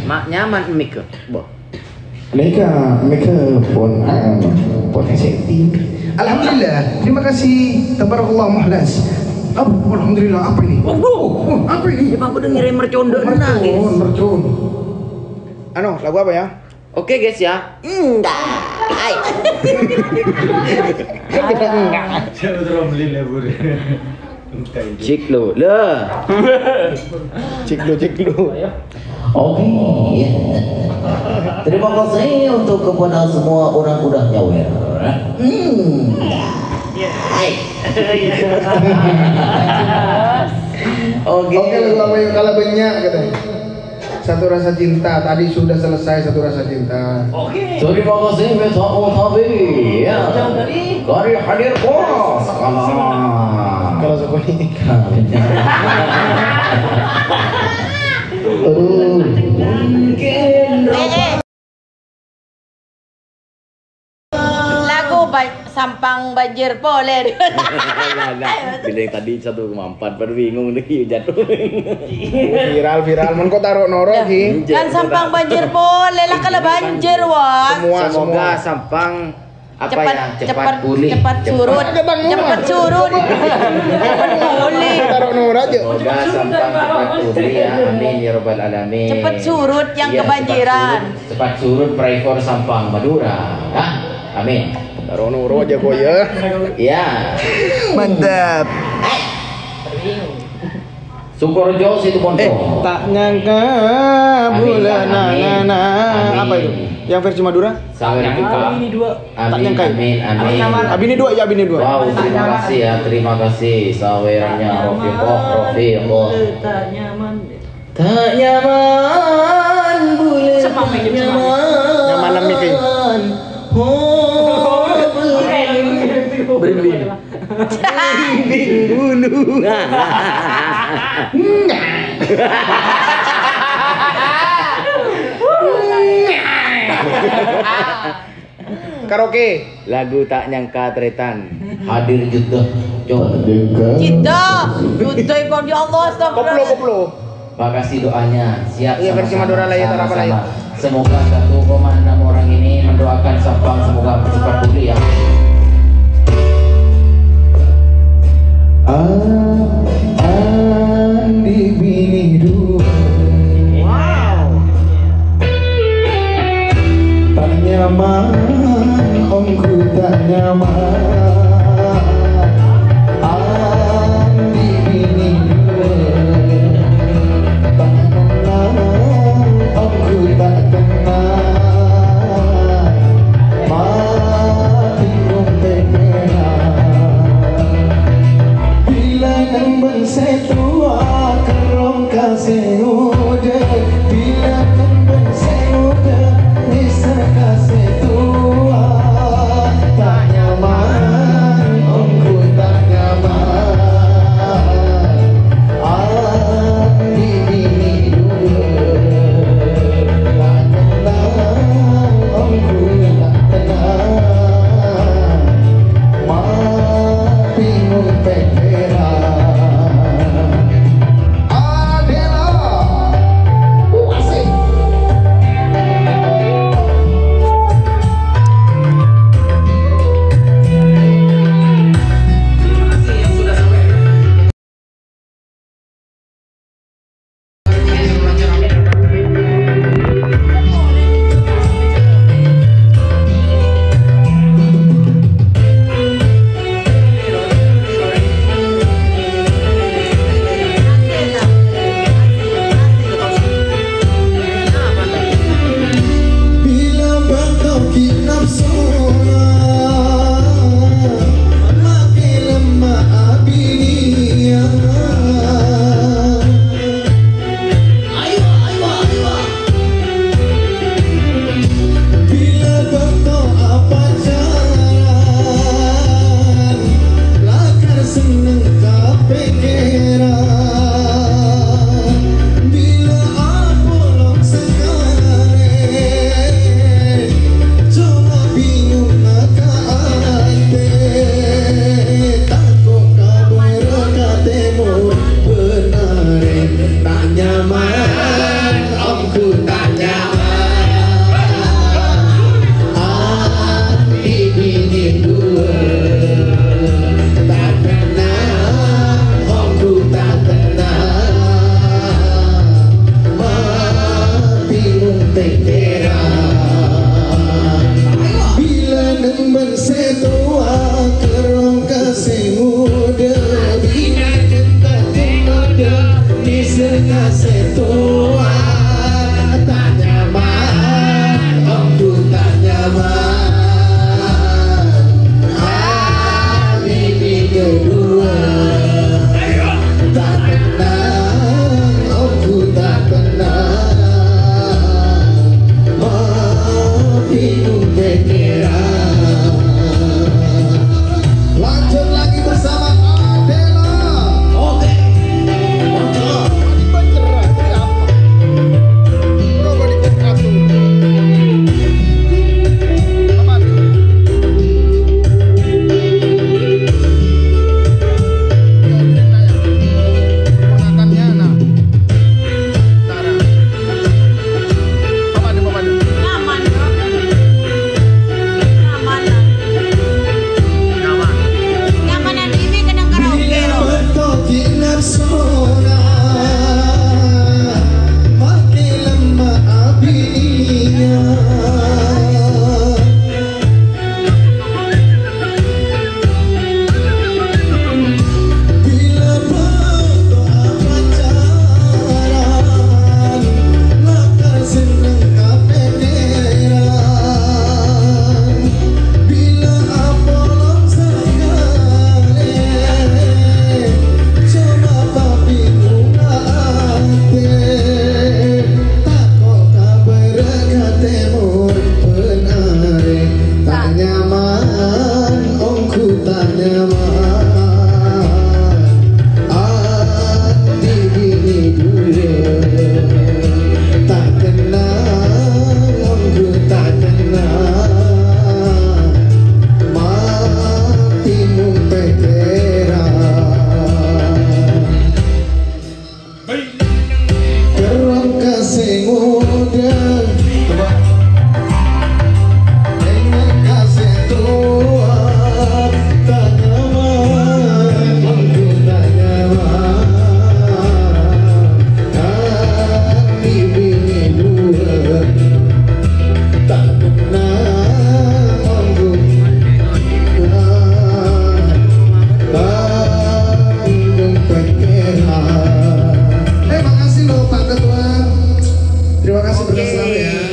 Mak nyaman mik. Boh. Mereka pun setting. Alhamdulillah. Terima kasih. Tabarakallah Muhlas. Alhamdulillah, apa ini? Apa ini? Ya Bang udah ngirim mercondo nangis. Mercon. Lagu apa ya? Oke guys ya. Enggak. Cik lo. Cik lu. Oke, ya. Terima kasih untuk kepada semua orang udah nyawer. Oke, lagu apa yang kalah banyak katanya? Satu Rasa Cinta. Tadi sudah selesai Satu Rasa Cinta. Oke. Terima kasih Besok Tabi. Ya. Dari hadir bos. Kalau seperti Lagu Sampang Banjir Poler. Bila yang tadi 1,4 baru bingung nih jatuh. viral men kok taruh noro ki. Kan Sampang Banjir Poler lah kalau banjir wah. Semoga Sampang cepat pulih, cepat surut, cepat pulih. Taruh noro aja. Semoga Sampang cepat pulih ya, amin ya robbal alamin. Cepat surut yang Iya, kebanjiran. Cepat surut Praivor Sampang Madura, ya, amin. Taruh noro aja kok ya. Ya. Mantap. Sukorejo situ Pondok. Tak nyangka bulan apa itu? Yang versi Madura? Sawer buka. Tak nyangka. Amin. Abini dua. Wow, terima kasih ya, terima kasih sawerannya Rofiqoh. Tak nyaman bulan. Nyaman mikir. Berlin. Bunuh. Karaoke. Lagu Tak Nyangka Tretan. Hadir juta. Cinta, cinta ikon ya Allah, astagfirullah. Koplo. Makasih doanya. Siap. Iya, versi sama-sama, Madura lah ya, sama-sama. apa lah ya. Semoga 1,6 orang ini mendoakan Sampang semoga cepat pulih ya. Andi bini dua. Tak nyaman, omku tak nyaman. Andi bini dua. Tak kenal, omku tak kenal. Mati bila nembang setua kerong kasih udah. Bila nembang setua bisa kasih tua. Tak nyaman tekeran bila nemban setua kerong kasih muda bila cinta muda di serta setua tak nyaman aku tak nyaman ini kedua tak tenang aku tak tenang maafin pikiran. Lanjut lagi bersama Adela. Oke. Terima kasih loh Pak Ketua. Terima kasih berkesan ya.